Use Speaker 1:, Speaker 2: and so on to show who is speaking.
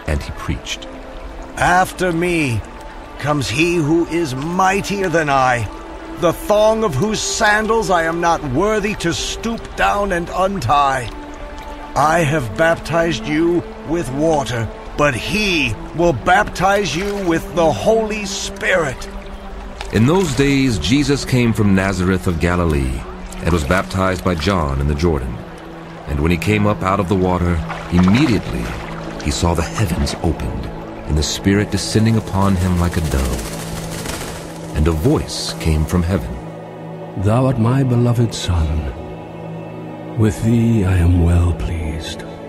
Speaker 1: and he preached,
Speaker 2: "After me comes he who is mightier than I, the thong of whose sandals I am not worthy to stoop down and untie. I have baptized you with water, but he will baptize you with the Holy Spirit."
Speaker 1: In those days Jesus came from Nazareth of Galilee, and was baptized by John in the Jordan. And when he came up out of the water, immediately he saw the heavens opened, and the Spirit descending upon him like a dove. And a voice came from heaven,
Speaker 3: "Thou art my beloved Son. With thee I am well pleased."